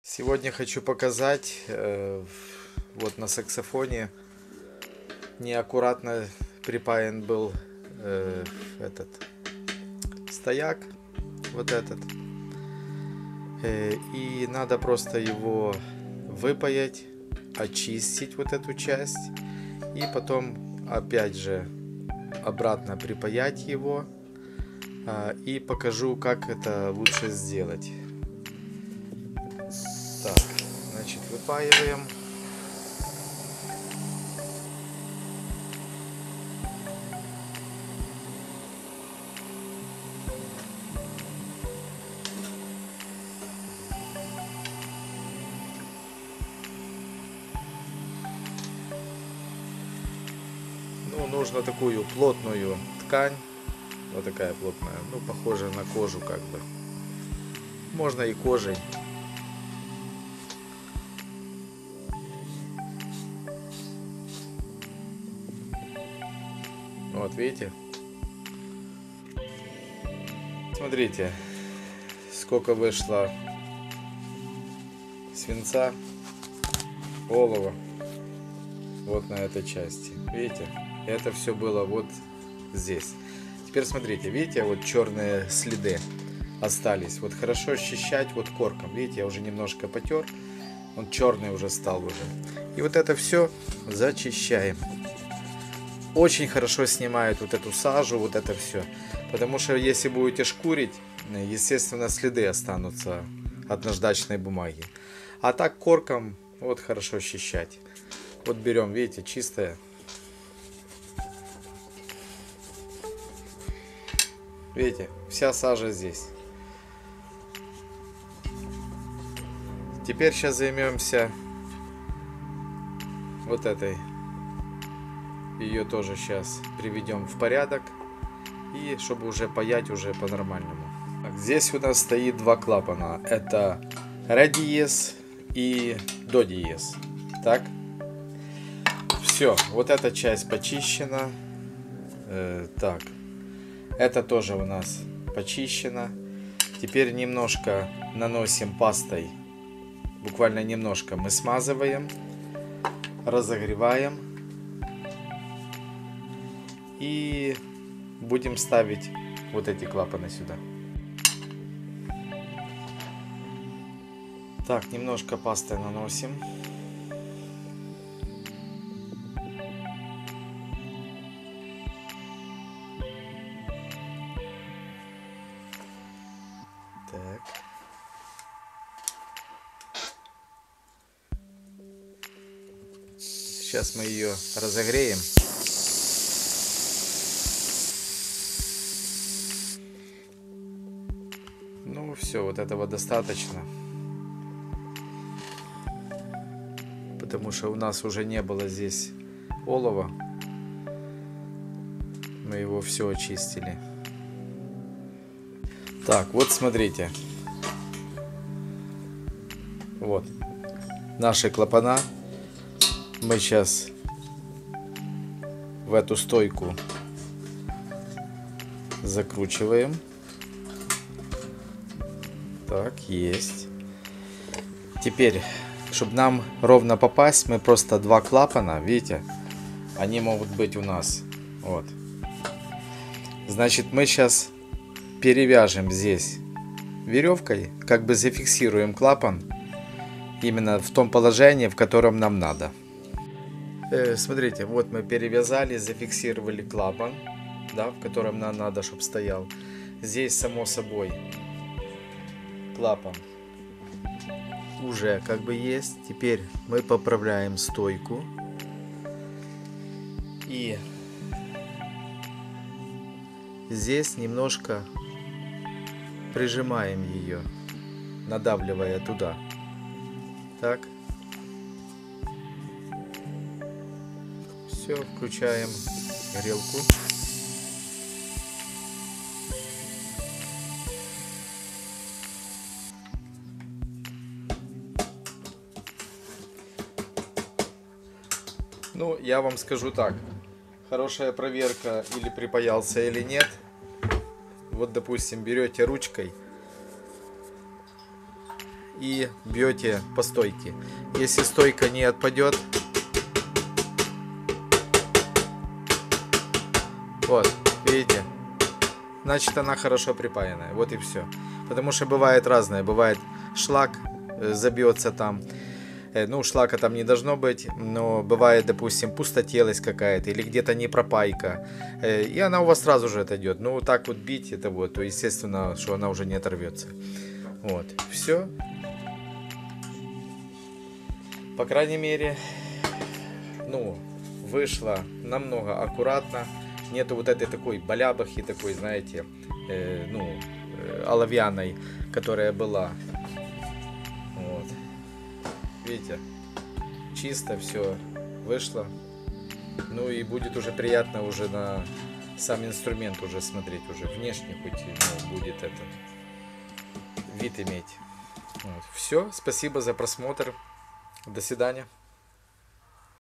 Сегодня хочу показать, вот на саксофоне неаккуратно припаян был этот стояк, вот этот, и надо просто его выпаять, очистить вот эту часть и потом опять же обратно припаять его, и покажу, как это лучше сделать. Так, значит, выпаиваем. Ну, нужно такую плотную ткань, вот такая плотная, ну, похожая на кожу как бы. Можно и кожей. Вот, видите? Смотрите, сколько вышло свинца, олова вот на этой части. Видите? Это все было вот здесь. Теперь смотрите, видите, вот черные следы остались. Вот хорошо очищать вот корком. Видите, я уже немножко потер. Он черный уже стал уже. И вот это все зачищаем. Очень хорошо снимает вот эту сажу, вот это все. Потому что если будете шкурить, естественно, следы останутся от наждачной бумаги. А так корком вот хорошо очищать. Вот берем, видите, чистое. Видите, вся сажа здесь. Теперь сейчас займемся вот этой. Ее тоже сейчас приведем в порядок. И чтобы уже паять уже по-нормальному. Здесь у нас стоит два клапана. Это ре диез и до диез. Так. Все, вот эта часть почищена. Так. Это тоже у нас почищено. Теперь немножко наносим пастой. Буквально немножко мы смазываем. Разогреваем. И будем ставить вот эти клапаны сюда. Так, немножко пасты наносим. Так. Сейчас мы ее разогреем. Ну все, вот этого достаточно. Потому что у нас уже не было здесь олова. Мы его все очистили. Так, вот смотрите. Вот наши клапана. Мы сейчас в эту стойку закручиваем. Так, есть. Теперь, чтобы нам ровно попасть, мы просто два клапана, видите, они могут быть у нас. Вот. Значит, мы сейчас перевяжем здесь веревкой, как бы зафиксируем клапан именно в том положении, в котором нам надо. Смотрите, вот мы перевязали, зафиксировали клапан, да, в котором нам надо, чтобы стоял. Здесь, само собой, клапан уже как бы есть. Теперь мы поправляем стойку и здесь немножко прижимаем ее, надавливая туда. Так. Все, включаем грелку. Ну, я вам скажу так. Хорошая проверка, или припаялся, или нет. Вот, допустим, берете ручкой и бьете по стойке. Если стойка не отпадет, вот, видите, значит она хорошо припаянная. Вот и все. Потому что бывает разное. Бывает шлак забьется там. Ну, шлака там не должно быть, но бывает, допустим, пустотелость какая-то или где-то не пропайка, и она у вас сразу же отойдет. Ну, вот так вот бить это вот, то естественно, что она уже не оторвется. Вот, все. По крайней мере, ну, вышло намного аккуратно. Нету вот этой такой балябахи, такой, знаете, оловянной, которая была. Вот. Видите, чисто все вышло. Ну и будет уже приятно уже на сам инструмент уже смотреть, уже внешне хоть будет этот вид иметь. Вот. Все, спасибо за просмотр. До свидания.